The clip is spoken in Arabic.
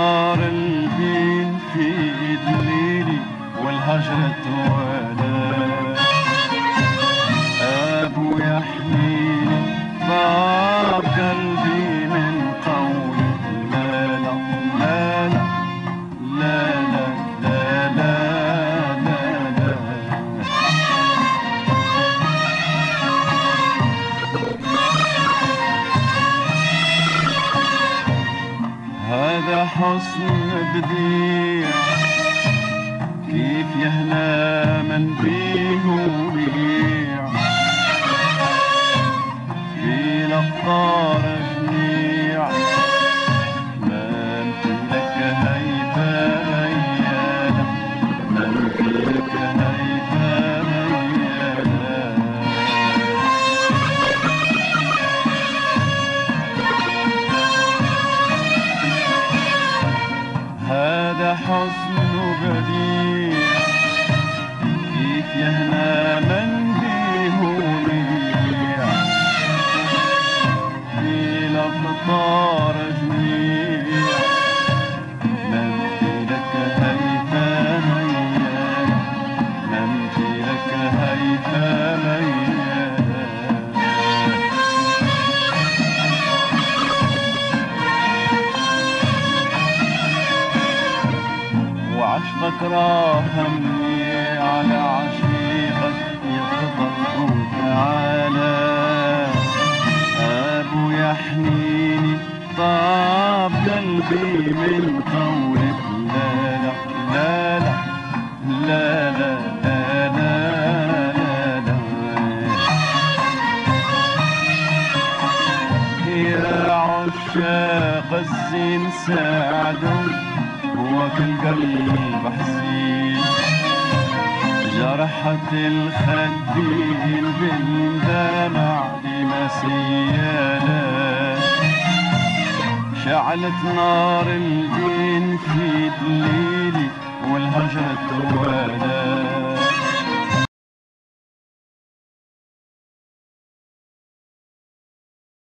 نار البين في دليلي والهجرة ولا أبويا حنيني ضاب قلبي من قولي لا لا لا لا لا لا لا لا لا. هذا حسن بديع كيف يهنى من بيه وبيع في الأقطار جميع ما مثلك هيفا ميانا ما مثلك هيفا ميانا. هذا حسن بديع كيف يهنى من بيه وبيع في الأقطار جميع ما مثلك هيفا ميانا ما مثلك هيفا ميانا. وعشقك راهمني على عشيقك يفضل وتعالى أبويا حنيني طاب قلبي من قولك لا لا لا لا لا لا لا لا. يا عشاق الزين ساعدوا وكل قلب حزين جرحت الخدين بالدمع لما سيالة شعلت نار الدين